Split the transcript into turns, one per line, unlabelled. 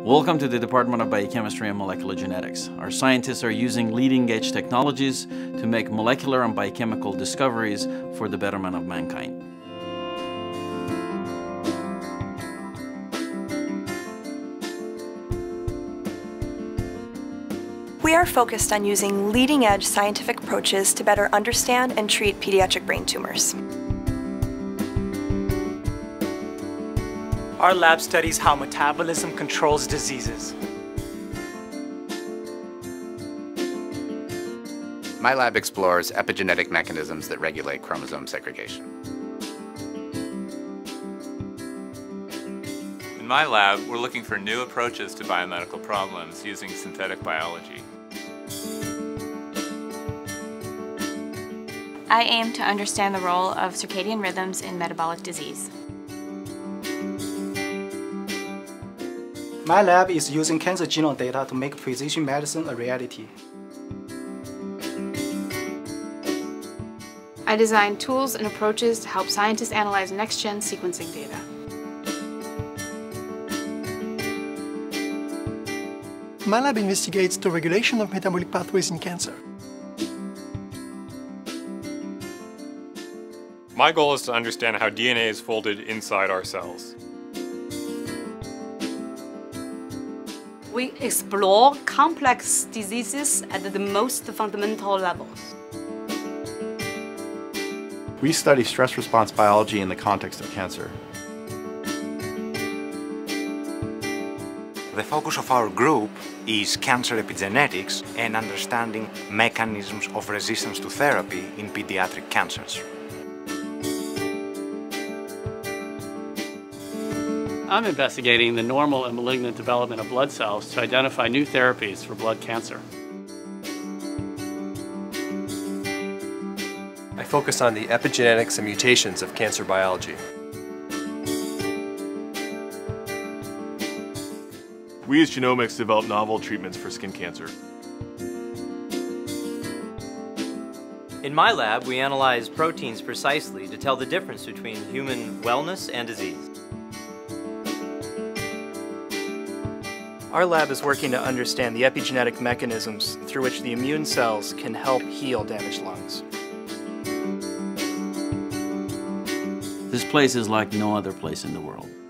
Welcome to the Department of Biochemistry and Molecular Genetics. Our scientists are using leading-edge technologies to make molecular and biochemical discoveries for the betterment of mankind.
We are focused on using leading-edge scientific approaches to better understand and treat pediatric brain tumors.
Our lab studies how metabolism controls diseases.
My lab explores epigenetic mechanisms that regulate chromosome segregation.
In my lab, we're looking for new approaches to biomedical problems using synthetic biology.
I aim to understand the role of circadian rhythms in metabolic disease.
My lab is using cancer genome data to make precision medicine a reality.
I design tools and approaches to help scientists analyze next-gen sequencing data.
My lab investigates the regulation of metabolic pathways in cancer.
My goal is to understand how DNA is folded inside our cells.
We explore complex diseases at the most fundamental levels.
We study stress response biology in the context of cancer.
The focus of our group is cancer epigenetics and understanding mechanisms of resistance to therapy in pediatric cancers.
I'm investigating the normal and malignant development of blood cells to identify new therapies for blood cancer.
I focus on the epigenetics and mutations of cancer biology.
We use genomics to develop novel treatments for skin cancer.
In my lab, we analyze proteins precisely to tell the difference between human wellness and disease.
Our lab is working to understand the epigenetic mechanisms through which the immune cells can help heal damaged lungs.
This place is like no other place in the world.